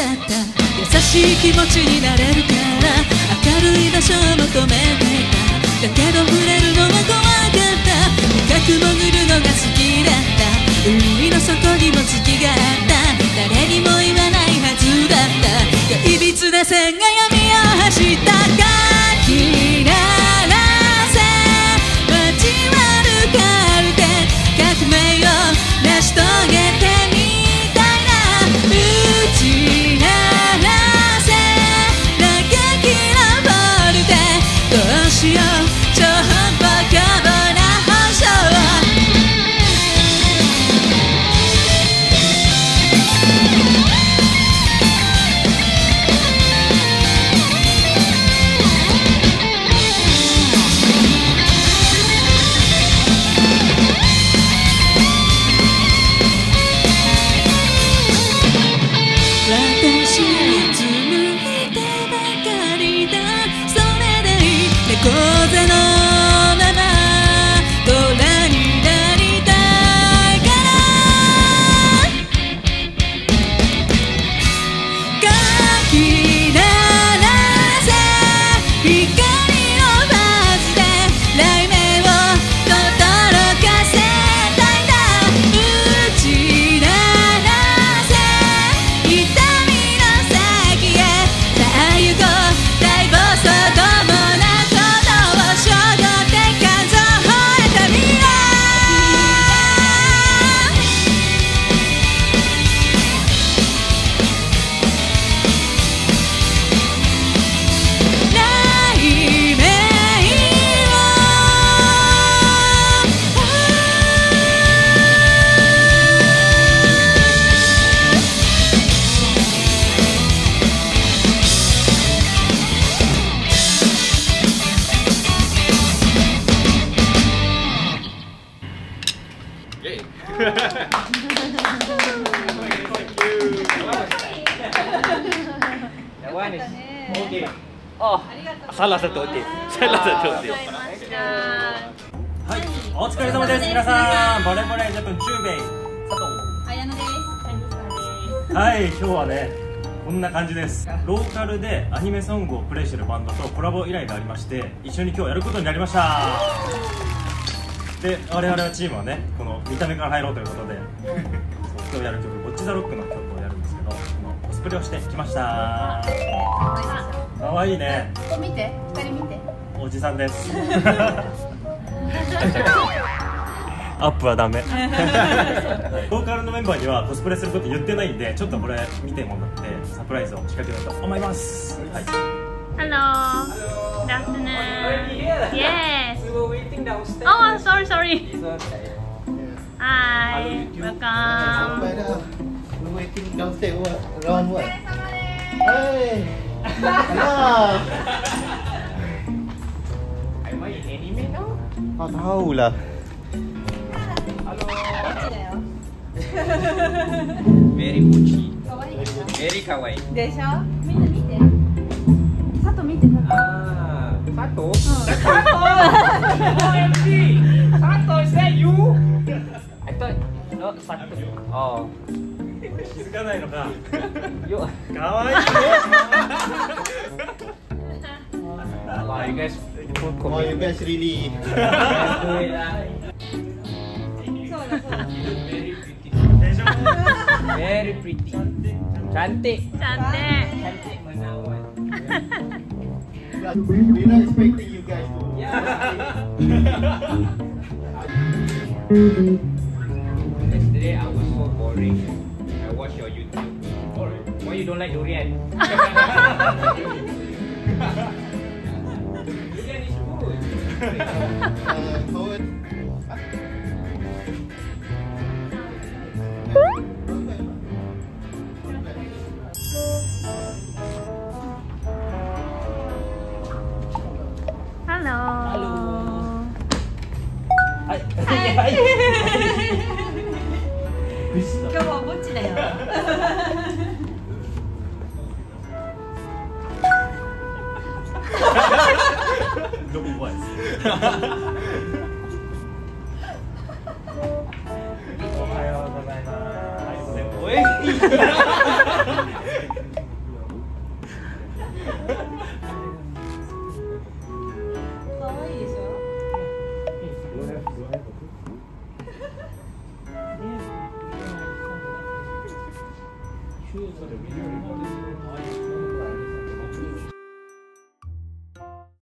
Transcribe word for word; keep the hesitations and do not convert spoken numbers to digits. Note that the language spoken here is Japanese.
だった優しい気持ちになれるから明るい場所を求めてただけど触れるのは怖かった深く潜るのが好きだった海の底にも月があった誰にも言わないはずだったいびつな線が闇を走ったかきららせ交わるカルテ革命を成し遂げてみたいな打ち鳴らせ嘆きのボルテどうしよう超ボコボな本性猫背のまま虎になりたいからかき鳴らせ光のバズで雷鳴を轟かせたいんだ打ち鳴らせ痛みの先へさあ行こう大暴走ども Oh, salah satu titik. Salah satu titik. はい、お疲れ様です。皆さん、バレバレジャパン中米佐藤綾乃です。 はい、今日はね、こんな感じです。ローカルでアニメソングをプレイしてるバンドとコラボ依頼がありまして、一緒に今日やることになりました。で、我々のチームはね、この見た目から入ろうということで今日やる曲、ボッチザロックの曲をやるんですけど、このコスプレをしてきました。かわいいね。 ここ見て、二人見て。 おじさんですアップはダメボーカルのメンバーにはコスプレすること言ってないんで、ちょっとこれ見てもらってサプライズを仕掛けようと思います。はい、 Hello. Good afternoon. Yes. We were waiting downstairs. Oh, sorry, sorry. Hi. Welcome. We're waiting downstairs. What? Around what? Hey. Hello. Am I in anime now? Ah, tahu lah. Very Gucci. 可愛いでしょ。 Very kawaii. でしょ。みんな見て。佐藤見て。 Ah, Sato. Sato. O M G. Sato, is that you? I thought no Sato. Oh. 気づかないのか。 You. かわいい。 Wow, you guys full Wow, you guys really. そうだそうだ。 Very pretty. Cantik. Cantik. Cantik menawan. We're not expecting you guys to. Yesterday I was so boring. I watched your YouTube. Why you don't like durian? Durian is good. Uh, Howard. Hello. Hai. Hai. 今日はぼっちだよ。 どこ怖いです。おはようございます。おい。